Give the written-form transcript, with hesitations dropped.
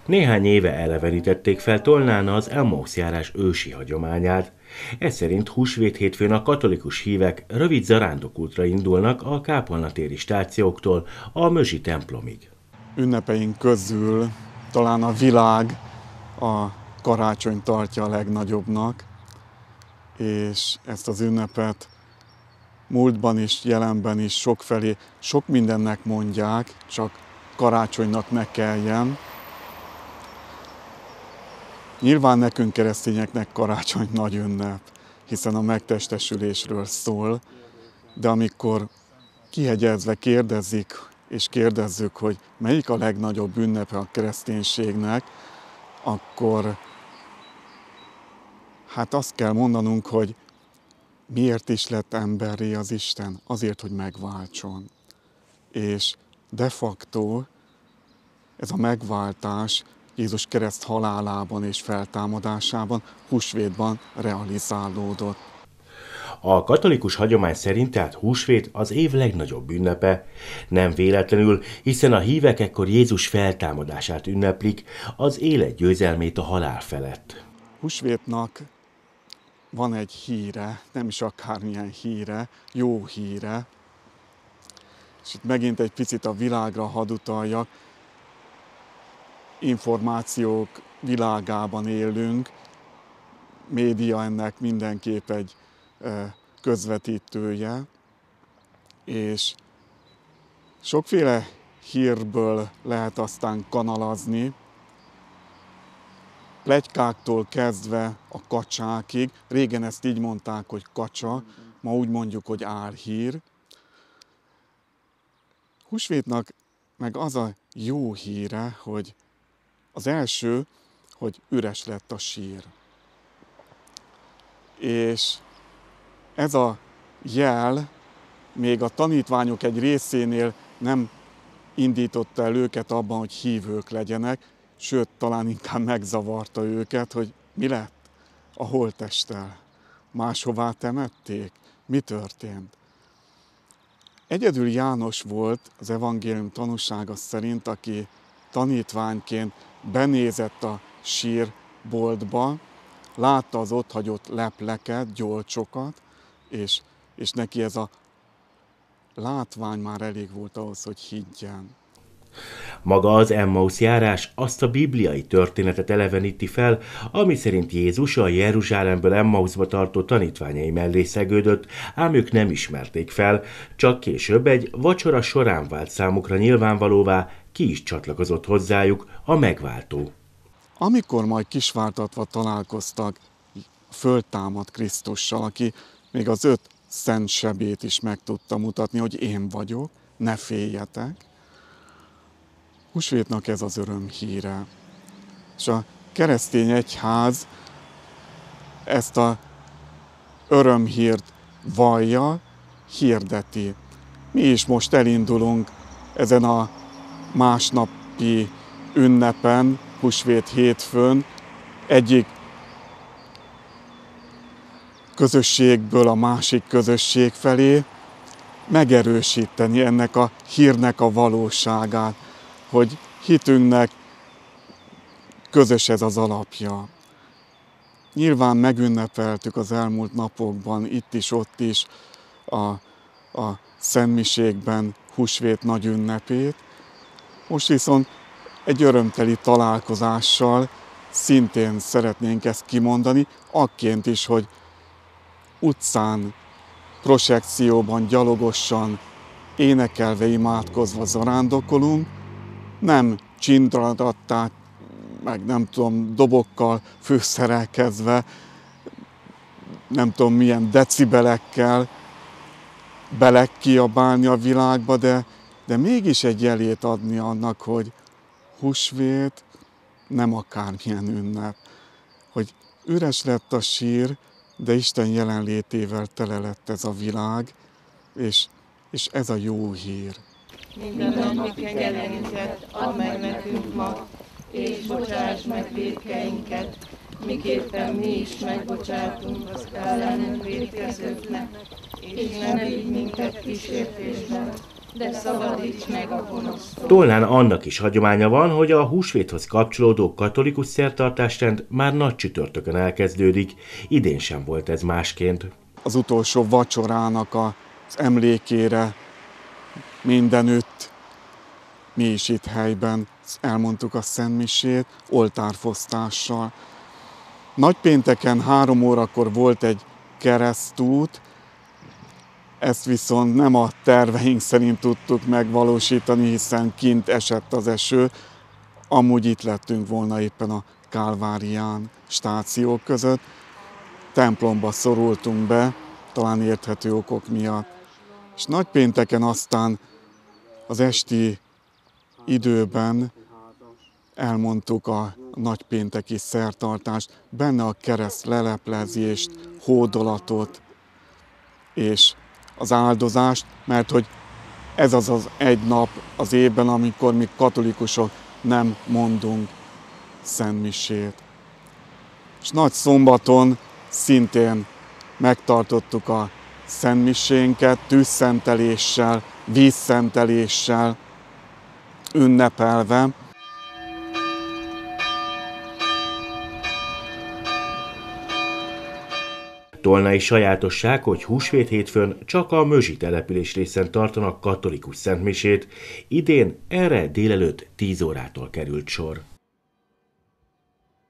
Néhány éve elevenítették fel Tolnán az Emmaus járás ősi hagyományát. Ez szerint húsvét hétfőn a katolikus hívek rövid zarándokútra indulnak a kápolnatéri stációktól a Mözsi templomig. Ünnepeink közül talán a világ a karácsony tartja a legnagyobbnak, és ezt az ünnepet múltban is, jelenben is sokfelé, sok mindennek mondják, csak karácsonynak ne kelljen. Nyilván nekünk keresztényeknek karácsony nagy ünnep, hiszen a megtestesülésről szól, de amikor kihegyezve kérdezzük, hogy melyik a legnagyobb ünnepe a kereszténységnek, akkor hát azt kell mondanunk, hogy miért is lett emberré az Isten? Azért, hogy megváltson. És de facto ez a megváltás Jézus kereszt halálában és feltámadásában, húsvétban realizálódott. A katolikus hagyomány szerint tehát húsvét az év legnagyobb ünnepe. Nem véletlenül, hiszen a hívek ekkor Jézus feltámadását ünneplik, az élet győzelmét a halál felett. Húsvétnak van egy híre, nem is akármilyen híre, jó híre. És itt megint egy picit a világra hadd utaljak. Információk világában élünk, média ennek mindenképp egy közvetítője, és sokféle hírből lehet aztán kanalazni, pletykáktól kezdve a kacsákig. Régen ezt így mondták, hogy kacsa, ma úgy mondjuk, hogy álhír. Húsvétnak meg az a jó híre, hogy az első, hogy üres lett a sír. És ez a jel még a tanítványok egy részénél nem indította el őket abban, hogy hívők legyenek, sőt, talán inkább megzavarta őket, hogy mi lett a holttesttel. Máshová temették? Mi történt? Egyedül János volt az evangélium tanúsága szerint, aki tanítványként benézett a sírboltba, látta az ott hagyott lepleket, gyolcsokat, és neki ez a látvány már elég volt ahhoz, hogy higgyen. Maga az Emmaus járás azt a bibliai történetet eleveníti fel, ami szerint Jézus a Jeruzsálemből Emmausba tartó tanítványai mellé szegődött, ám ők nem ismerték fel, csak később egy vacsora során vált számukra nyilvánvalóvá, ki is csatlakozott hozzájuk, a megváltó. Amikor majd kisvártatva találkoztak a föltámadt Krisztussal, aki még az 5 szent sebét is meg tudta mutatni, hogy én vagyok, ne féljetek. Húsvétnak ez az örömhíre. És a keresztény egyház ezt az örömhírt vallja, hirdeti. Mi is most elindulunk ezen a másnapi ünnepen, húsvét hétfőn, egyik közösségből a másik közösség felé, megerősíteni ennek a hírnek a valóságát, hogy hitünknek közös ez az alapja. Nyilván megünnepeltük az elmúlt napokban, itt is, ott is a szentmiségben húsvét nagy ünnepét. Most viszont egy örömteli találkozással szintén szeretnénk ezt kimondani, akként is, hogy utcán, prosekcióban, gyalogosan, énekelve, imádkozva zarándokolunk, nem csindradattá, meg nem tudom, dobokkal főszerelkezve, nem tudom milyen decibelekkel belekiabálni a világba, de mégis egy jelét adni annak, hogy húsvét nem akármilyen ünnep. Hogy üres lett a sír, de Isten jelenlétével tele lett ez a világ, és ez a jó hír. Minden mi kegyelenünket add meg nekünk ma, és bocsáss meg vétkeinket, miképpen mi is megbocsátunk az ellenünk vétkezőknek, és ne vigy minket kísértésbe, de szabadíts meg a gonosztól. Tolnán annak is hagyománya van, hogy a húsvéthoz kapcsolódó katolikus szertartásrend már nagy csütörtökön elkezdődik, idén sem volt ez másként. Az utolsó vacsorának az emlékére mindenütt, mi is itt helyben elmondtuk a szentmisét oltárfosztással. Nagypénteken 3 órakor volt egy keresztút, ezt viszont nem a terveink szerint tudtuk megvalósítani, hiszen kint esett az eső, amúgy itt lettünk volna éppen a Kálvárián stációk között. Templomba szorultunk be, talán érthető okok miatt. És nagypénteken aztán az esti időben elmondtuk a nagypénteki szertartást, benne a kereszt leleplezést, hódolatot és az áldozást, mert hogy ez az egy nap az évben, amikor mi katolikusok nem mondunk szentmisét. És nagyszombaton szintén megtartottuk a szentmisénket tűzszenteléssel, vízszenteléssel ünnepelve. Tolnai sajátosság, hogy húsvét hétfőn csak a Mözsi település részen tartanak katolikus szentmisét, idén erre délelőtt 10 órától került sor.